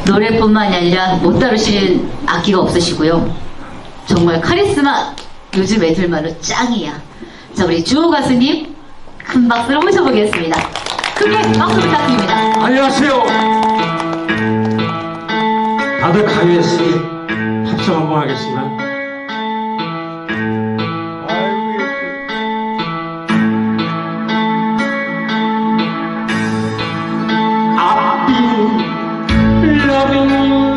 노래뿐만이 아니라 못 다루시는 악기가 없으시고요. 정말 카리스마 요즘 애들만은 짱이야. 자, 우리 주호 가수님 큰 박수로 모셔보겠습니다. 크게 박수 부탁드립니다. 안녕하세요. 다들 가요했으니 합성 한번 하겠습니다. I've been loving you.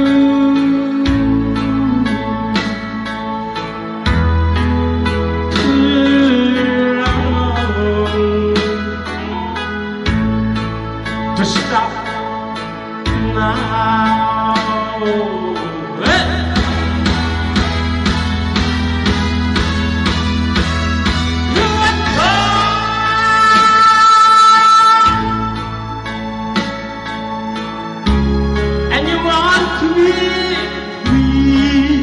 To stop now. You are gone, and you want to be free.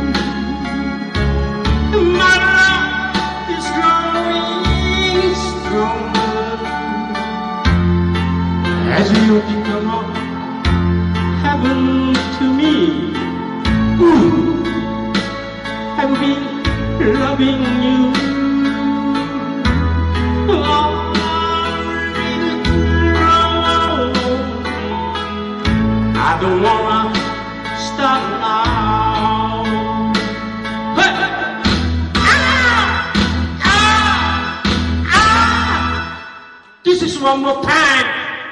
My love is growing stronger as you become a heaven to me. Ooh, I've been loving you. Oh, I don't wanna stop now. Hey! This is one more time.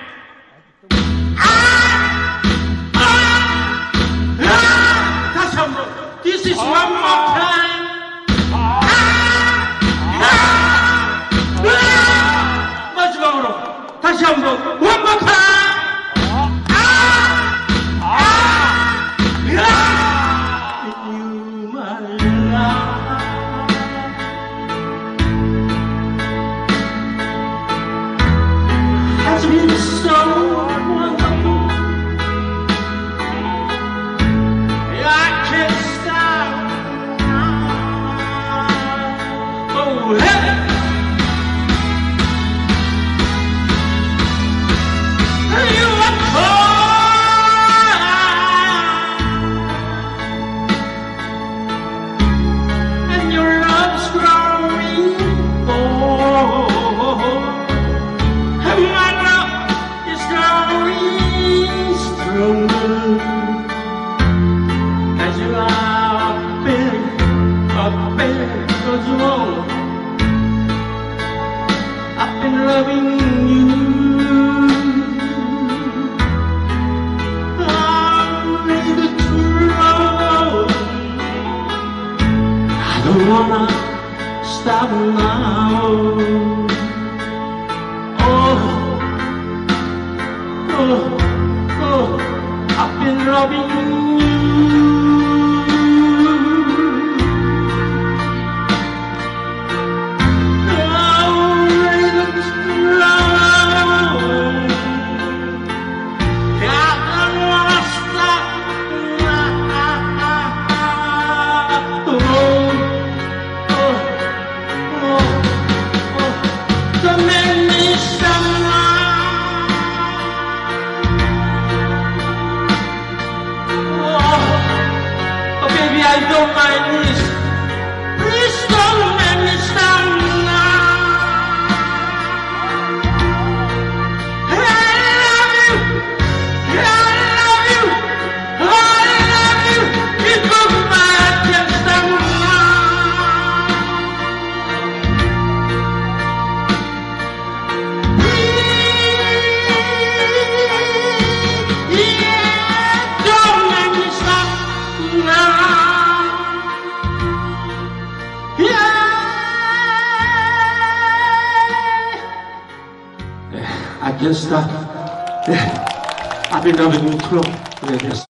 This is one more time. 마지막으로 다시 한번 one more time. You my love has been so wonderful. I can't stop now. Oh, hey. You are gone, and your love's growing. Oh, and my love is growing stronger. As you are up as well. I've been loving you. I'm ready to love. I don't wanna stop now. Oh, I've been loving you. I don't mind this. Please don't make me stop now. I love you. I love you. I love you. Because I can't stop now. Yeah, don't make me stop now. I can't stop. I've been loving you too.